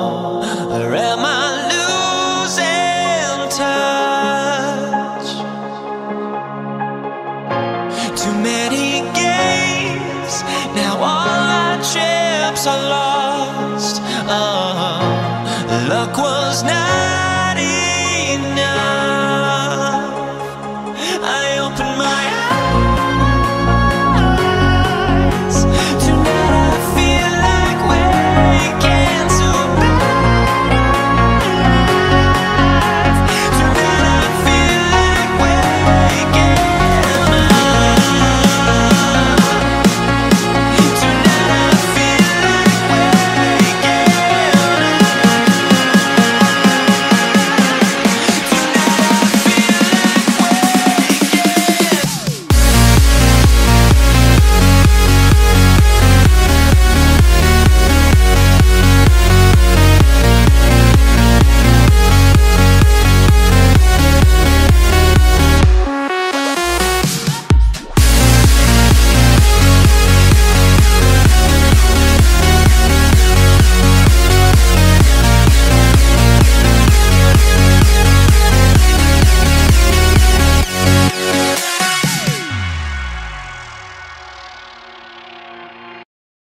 Or am I losing touch? Too many games, now all our chips are lost. Luck was not